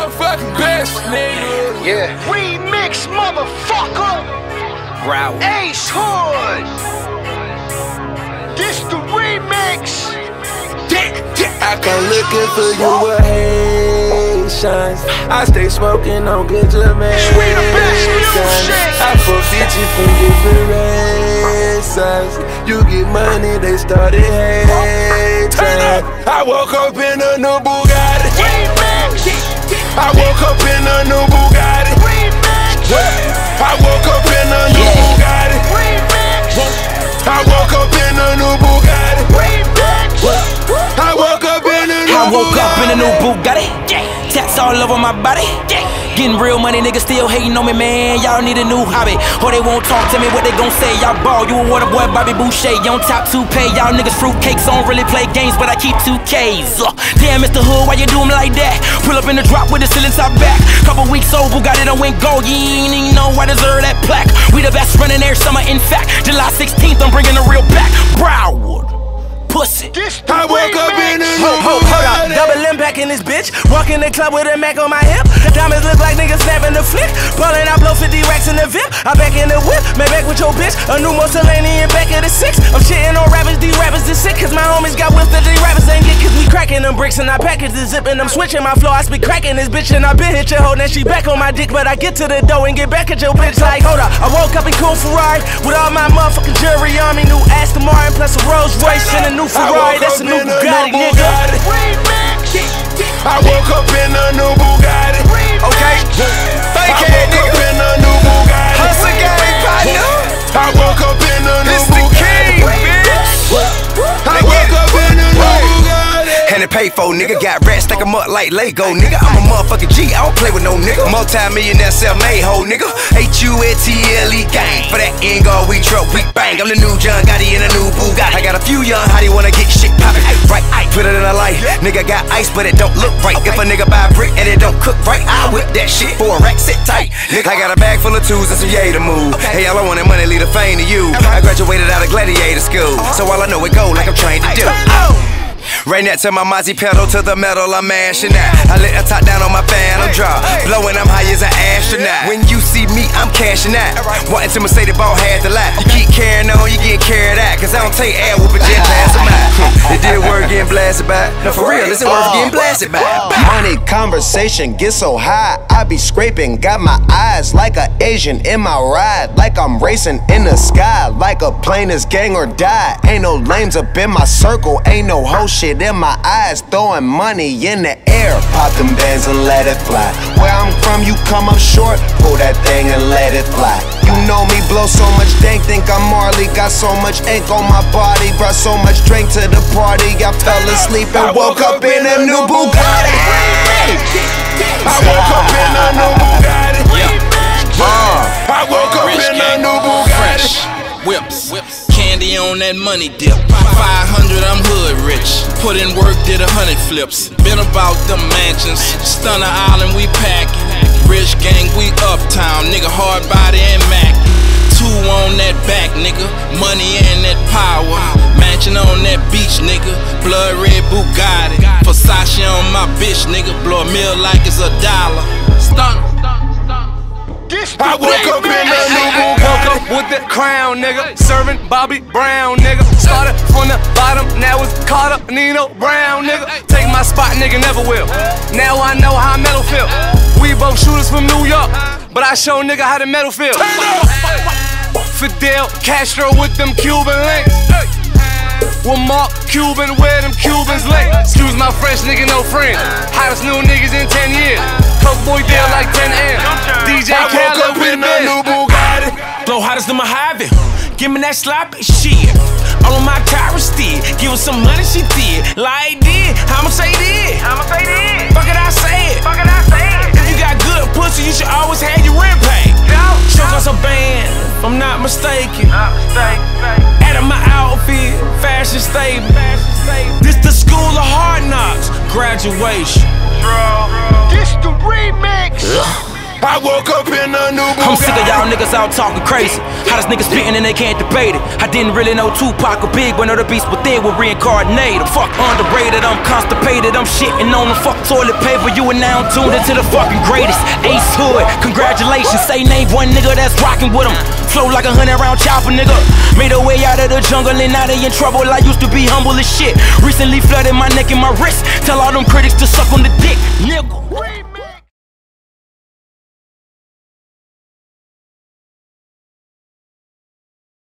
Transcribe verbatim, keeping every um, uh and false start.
motherfucking best, nigga. Yeah. Remix, motherfucker. Growl. Ace Hood. This the remix. I come looking for you with Haitians. I stay smoking on good Jamaicans. I forbid you from different races. You get money, they started hating. I woke up in a new Bugatti. I woke up in a new Bugatti. I woke up in a new Bugatti. I woke up in a new Bugatti. I woke up in a new I woke up in a new Bugatti. Tats all over my body. Getting real money, niggas still hating on me, man. Y'all need a new hobby, or they won't talk to me. What they gon' say? Y'all ball, you a water boy, Bobby Boucher. You on top two pay. Y'all niggas fruitcakes, don't really play games, but I keep two K's. Uh, damn, Mister Hood, why you do 'em like that? Pull up in the drop with the ceiling top back. Couple weeks old, Bugatti done went gold. You ain't even know I deserve that plaque. We the best running air summer, in fact. July sixteenth, I'm bringing the real back. Broward. Pussy. I woke up in a new Hold, hold, hold up, double impact in this bitch. Walk in the club with a Mac on my hip. Diamonds look like niggas snapping the flick. Ballin', I blow fifty racks in the V I P. I back in the whip, man back with your bitch. A new Mussolini in back of the six. I'm shitting on rappers, these rappers is sick. Cause my homies got whips that these rappers ain't get. Cause we cracking them bricks and I package the zip. And I'm switching my flow, I speak cracking this bitch. And I been hit your hoe, now she back on my dick. But I get to the dough and get back at your bitch like, hold up. I woke up in cool Ferrari with all my motherfucking jewelry on me. New Aston Martin plus a Rolls Royce and a new Ferrari. That's a new Bugatti, nigga. I woke up in a new Bugatti. Okay. I woke up in a new Bugatti. Hustle gang, partner. I woke up in a new This the king, Bugatti. I woke up in a new Bugatti. And it pay for, nigga. Got rats, stack 'em up like Lego, nigga. I'm a motherfucking G, I don't play with no nigga. Multi-millionaire self-made hoe, nigga. H U N T L E gang. For that end all we truck, we bang. I'm the new John Gotti in a new Bugatti. I got a few young hottie wanna get shit poppin'. Right, I put it in a light. Nigga got ice, but it don't look right. If a nigga buy a brick and it don't cook right, I whip that shit for a rack, sit tight. Nigga, I got a bag full of tools and some yay to move. Hey, all I want is money, leave the fame to you. I graduated out of gladiator school, so all I know it go like I'm trained to do. Right next to my Mozzie pedal to the metal, I'm mashing that. I let a top down on my phantom drop, blowing, I'm high as an astronaut. When you see me, I'm cashing out. Wanting to Mercedes ball had to lie. You keep carrying on, you get carried out. Cause I don't take air whooping, just pass them out. It did work getting blasted by. No, for real, it's worth getting blasted by. Money conversation get so high, I be scraping. Got my eyes like a Asian in my ride, like I'm racing in the sky, like a plane is gang or die. Ain't no lames up in my circle, ain't no whole shit in my eyes, throwing money in the air. Pop them bands and let it fly. Where I'm from, you come up short, pull that thing and let it fly. You know me, blow so much dank, think I'm Marley. Got so much ink on my body, brought so much drink to the party. I fell asleep and woke up in a new Bugatti. I woke up in a new Bugatti. I woke up in a new Bugatti. Whips, whips, candy on that money dip. five hundred, I'm hood rich. Put in work, did a hundred flips. Been about them mansions. Stunner Island, we packin'. Rich gang, we uptown. Nigga, hard body and Mac. Two on that back, nigga. Money and that power. Mansion on that beach, nigga. Blood red Bugatti. Versace on my bitch, nigga. Blow a meal like it's a dollar. Stunner. I woke up in a new Bugatti. Woke up with the crown, nigga. Serving Bobby Brown, nigga. Started from the bottom, now it's Carter, Nino Brown, nigga. Take my spot, nigga, never will. Now I know how metal feel. We both shooters from New York, but I show nigga how the metal feel. Fidel Castro with them Cuban links. With Mark Cuban, where them Cubans link. Excuse my French, nigga, no friends. Hottest new niggas in ten years. Coke boy deal like ten M. D J Khaled with a new Bugatti. Blow hottest than Mojave. Give me that sloppy shit. All of my car still. Give her some money, she did. Like did. I'ma say did. I'ma say did. Fuck it, I say it. Fuck it, I say it. If you got good pussy, you should always have your rent paid. Choke us a band, if I'm not mistaken. Out of my outfit, fashion stable. This the school of hard knocks. Graduation. This the remix. I woke up in a new Bugatti. I'm sick of y'all niggas out talking crazy. How this nigga spitting and they can't debate it. I didn't really know Tupac or Big, but know the beast within were reincarnated. Fuck underrated, I'm constipated, I'm shitting on the fuck toilet paper. You are now tuned into the fucking greatest. Ace Hood, congratulations. Say name one nigga that's rocking with him. Flow like a hundred round chopper, nigga. Made a way out of the jungle and now they in trouble. I used to be humble as shit. Recently flooded my neck and my wrist. Tell all them critics to suck on the dick, nigga.